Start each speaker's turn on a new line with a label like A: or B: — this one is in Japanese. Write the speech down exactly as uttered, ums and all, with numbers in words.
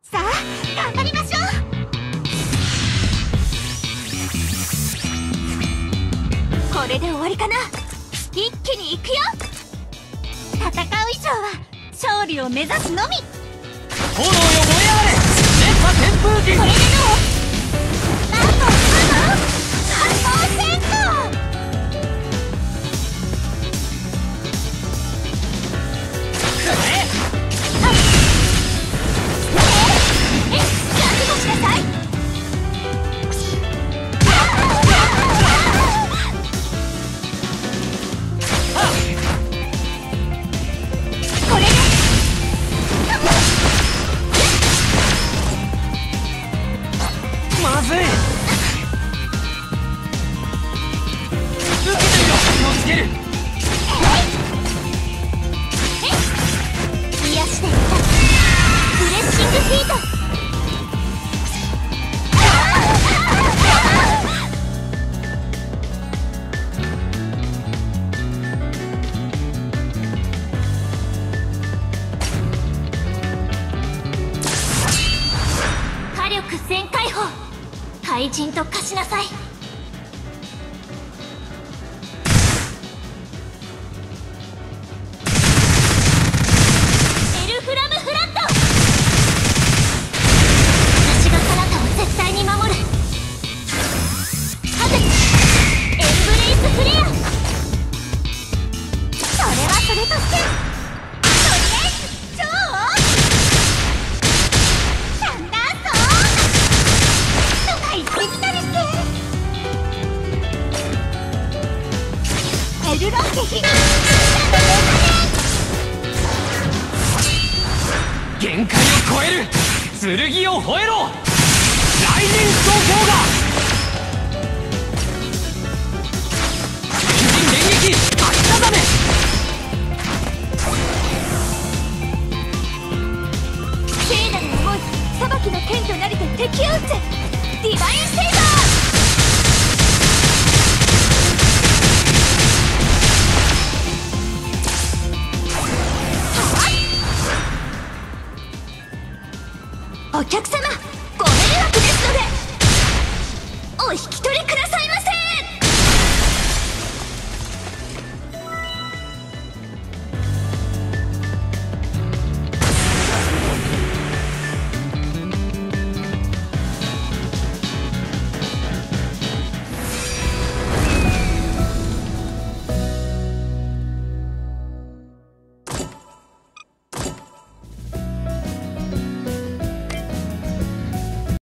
A: さあ頑張りましょう。これで終わりかな。一気に行くよ。戦う以上は勝利を目指すのみ。
B: 炎よ燃え上がれ。連覇旋風機。
A: これでどう？なんと今の三光戦闘。
B: くれ。
A: え、覚悟しなさい。これで
B: まずい。受けてみろ。気をつける。
A: 癒していったブレッシングフィート。火力全開放。怪人と化しなさい。エルフラムフラット。私が彼方を絶対に守る。ハゼエンブレイスフレア。それはそれとしてとりあえず超サンダーソーとか言ってみたりして。エルロンケヒガ
B: 限界を超える。剣を吠えろ。雷神走行が。天神連撃。秋田ザメ。
A: 聖なる思い裁きの剣となりて敵を撃つ。ディバインセイバー。お客様